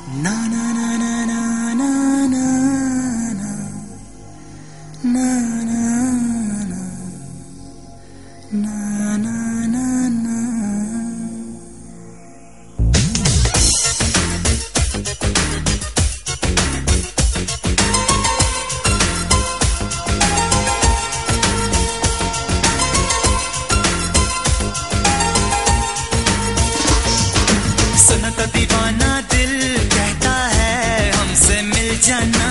ना ना ना ना ना ना ना ना ना ना ना ना ना ना। सुना तो दीवाना दिल कहता है हमसे मिल जाना।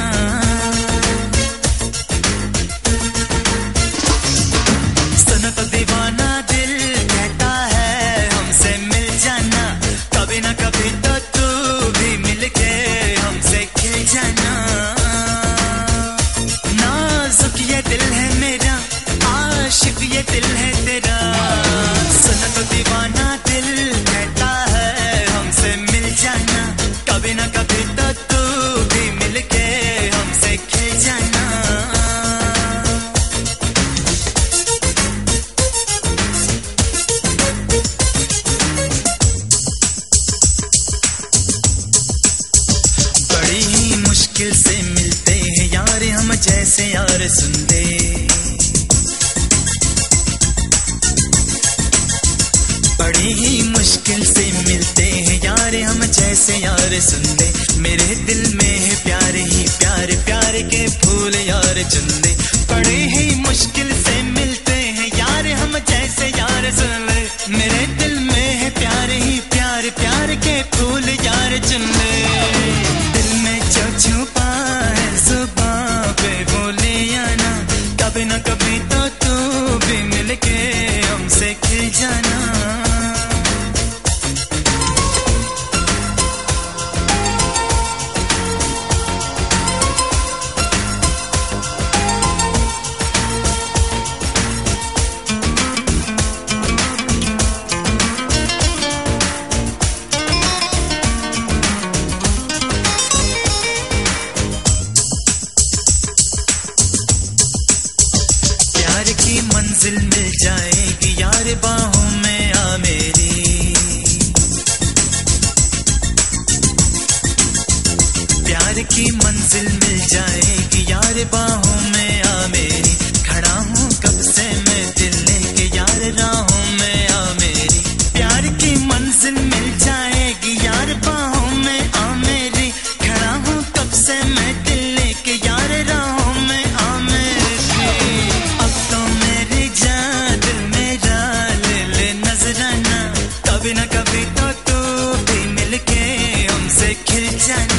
सुना तो दीवाना दिल कहता है हमसे मिल जाना। कभी ना कभी तो तू भी मिलके हमसे खिल जाना। नाजुक ये दिल है मेरा, आशिक ये दिल है तेरा। सुना तो दीवाना दिल कहता है हमसे मिल जाना। कभी ना कभी तो तू भी मिलके हमसे खिल जाना। बड़ी ही मुश्किल से मिलते हैं यार हम जैसे यार सुनते। बड़ी ही मुश्किल से मिलते हैं यार हम जैसे यार सुनते। मेरे दिल में है प्यार ही प्यार, प्यार के फूल यार चुनते। बड़ी ही मुश्किल से मिलते हैं यार हम जैसे यार सुन ले। मेरे दिल में है प्यार ही प्यार, प्यार के फूल यार चुन ले। दिल में जो छुपा है जुबां पे बोले आना। कभी ना कभी तो तू भी मिलके हमसे खिल जाना। प्यार की मंजिल मिल जाएगी यार बाहों में आ मेरी। प्यार की मंजिल मिल जाएगी यार बाहों में आ मेरी। खड़ा हूँ कब से मैं दिल लेके यार राहों में आ मेरी। प्यार की मंजिल मिल जाएगी यार बाहों में आ मेरी। खड़ा हूँ कब से मैं दिल लेके यार राहों में आ मेरी। अब तो मेरी जान दिल मेरा ले ले नजराना। कभी ना कभी तो तू भी मिलके हमसे खिल जाना।